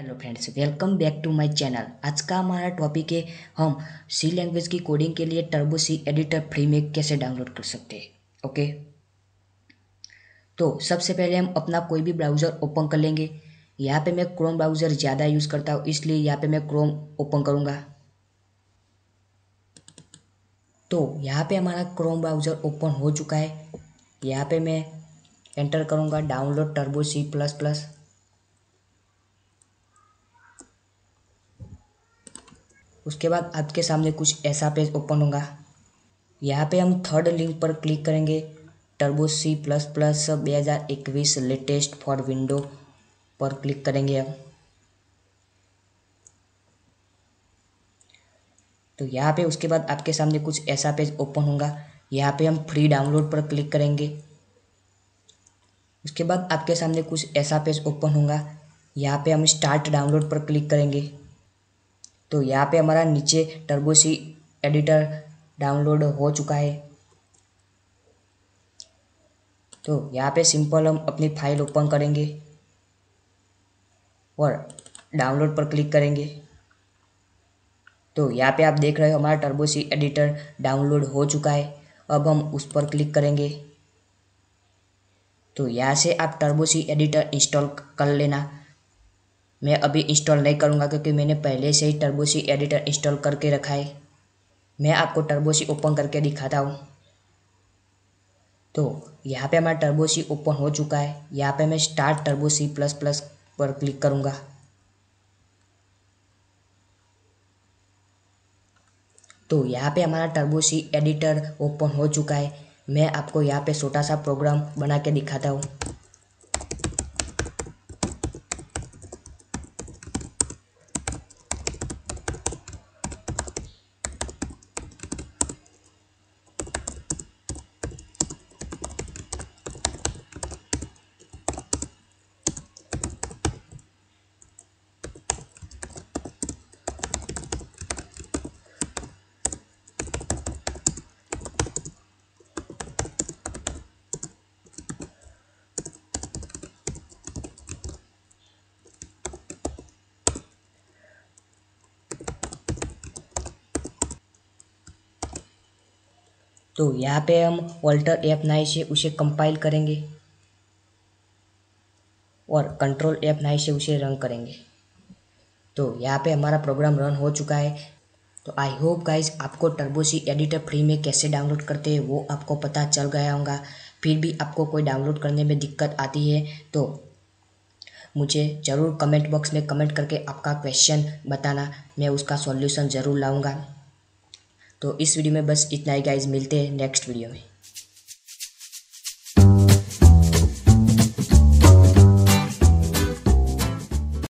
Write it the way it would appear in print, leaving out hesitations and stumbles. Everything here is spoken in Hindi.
Hello friends, welcome back to my channel. आज का हमारा टॉपिक है हम सी लैंग्वेज की कोडिंग के लिए टर्बो सी एडिटर फ्री में कैसे डाउनलोड कर सकते हैं। ओके, तो सबसे पहले हम अपना कोई भी ब्राउज़र ओपन कर लेंगे। यहाँ पे मैं क्रोम ब्राउज़र ज़्यादा यूज़ करता हूँ, इसलिए यहाँ पे मैं क्रोम ओपन करूँगा। तो यहाँ पे हमारा क्रोम ब्राउज़र ओपन हो चुका है। यहाँ पे मैं एंटर करूँगा download turbo C plus plus. उसके बाद आपके सामने कुछ ऐसा पेज ओपन होगा। यहाँ पे हम थर्ड लिंक पर क्लिक करेंगे, turbo C plus plus 2021 latest for window पर क्लिक करेंगे हम। तो यहाँ पे उसके बाद आपके सामने कुछ ऐसा पेज ओपन होगा। यहाँ पे हम फ्री डाउनलोड पर क्लिक करेंगे। उसके बाद आपके सामने कुछ ऐसा पेज ओपन होगा। यहाँ पे हम स्टार्ट डाउनलोड पर क्लिक करेंगे। तो यहाँ पे हमारा नीचे टर्बो सी एडिटर डाउनलोड हो चुका है। तो यहाँ पे सिंपल हम अपनी फाइल ओपन करेंगे और डाउनलोड पर क्लिक करेंगे। तो यहाँ पे आप देख रहे हो हमारा टर्बो सी एडिटर डाउनलोड हो चुका है। अब हम उस पर क्लिक करेंगे। तो यहाँ से आप टर्बो सी एडिटर इंस्टॉल कर लेना। मैं अभी इंस्टॉल नहीं करूँगा क्योंकि मैंने पहले से ही टर्बो सी एडिटर इंस्टॉल करके रखा है। मैं आपको टर्बो सी ओपन करके दिखाता हूँ। तो यहाँ पे हमारा टर्बो सी ओपन हो चुका है। यहाँ पे मैं start turbo C plus plus पर क्लिक करूँगा। तो यहाँ पे हमारा टर्बो सी एडिटर ओपन हो चुका है। मैं आपको यहाँ पे छोटा सा प्रोग्राम बना के दिखाता हूँ। तो यहाँ पे हम ऑल्टर F9 से उसे कंपाइल करेंगे और कंट्रोल F9 से उसे रन करेंगे। तो यहाँ पे हमारा प्रोग्राम रन हो चुका है। तो आई होप गाइज आपको टर्बो सी एडिटर फ्री में कैसे डाउनलोड करते हैं वो आपको पता चल गया होगा। फिर भी आपको कोई डाउनलोड करने में दिक्कत आती है तो मुझे ज़रूर कमेंट बॉक्स में कमेंट करके आपका क्वेश्चन बताना, मैं उसका सॉल्यूशन ज़रूर लाऊंगा। तो इस वीडियो में बस इतना ही गाइज, मिलते हैं नेक्स्ट वीडियो में।